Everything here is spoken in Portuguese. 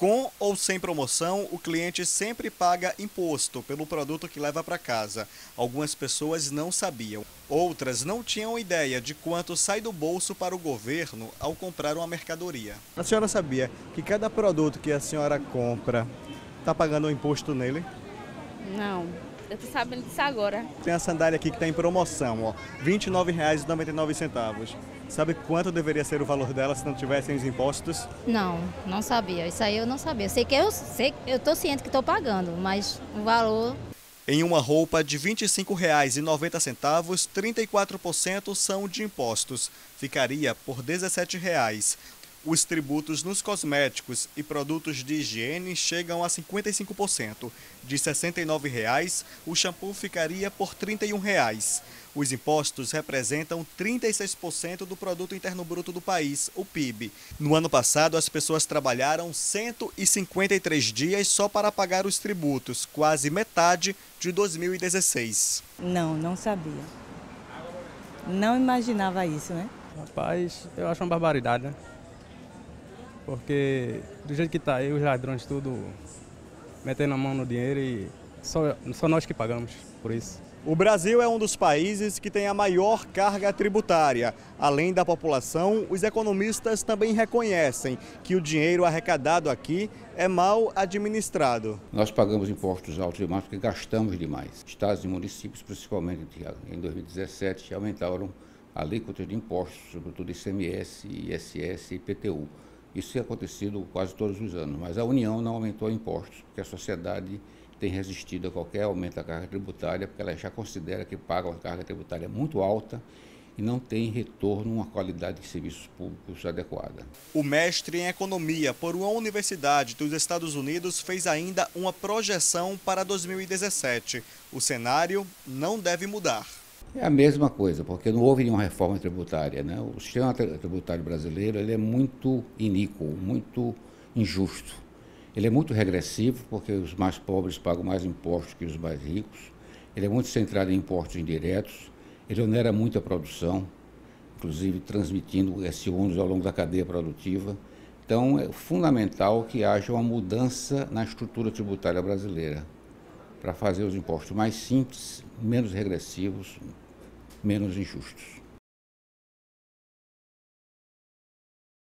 Com ou sem promoção, o cliente sempre paga imposto pelo produto que leva para casa. Algumas pessoas não sabiam. Outras não tinham ideia de quanto sai do bolso para o governo ao comprar uma mercadoria. A senhora sabia que cada produto que a senhora compra está pagando um imposto nele? Não, eu tô sabendo disso agora. Tem a sandália aqui que está em promoção, ó, R$ 29,99. Sabe quanto deveria ser o valor dela se não tivessem os impostos? Não sabia. Isso aí eu não sabia. Eu tô ciente que estou pagando, mas o valor. Em uma roupa de R$ 25,90, 34% são de impostos. Ficaria por R$ 17,00. Os tributos nos cosméticos e produtos de higiene chegam a 55%. De R$ 69,00, o shampoo ficaria por R$ 31,00. Os impostos representam 36% do Produto Interno Bruto do país, o PIB. No ano passado, as pessoas trabalharam 153 dias só para pagar os tributos, quase metade de 2016. Não sabia. Não imaginava isso, né? Rapaz, eu acho uma barbaridade, né? Porque do jeito que tá aí, os ladrões tudo metendo a mão no dinheiro e só nós que pagamos por isso. O Brasil é um dos países que tem a maior carga tributária. Além da população, os economistas também reconhecem que o dinheiro arrecadado aqui é mal administrado. Nós pagamos impostos altos demais porque gastamos demais. Estados e municípios, principalmente em 2017, aumentaram a alíquota de impostos, sobretudo ICMS, ISS e IPTU. Isso tem acontecido quase todos os anos, mas a União não aumentou impostos, porque a sociedade tem resistido a qualquer aumento da carga tributária, porque ela já considera que paga uma carga tributária muito alta e não tem retorno, uma qualidade de serviços públicos adequada. O mestre em economia por uma universidade dos Estados Unidos fez ainda uma projeção para 2017. O cenário não deve mudar. É a mesma coisa, porque não houve nenhuma reforma tributária, né? O sistema tributário brasileiro ele é muito iníquo, muito injusto. Ele é muito regressivo, porque os mais pobres pagam mais impostos que os mais ricos. Ele é muito centrado em impostos indiretos. Ele onera muito a produção, inclusive transmitindo esse ônus ao longo da cadeia produtiva. Então, é fundamental que haja uma mudança na estrutura tributária brasileira, para fazer os impostos mais simples, menos regressivos, menos injustos.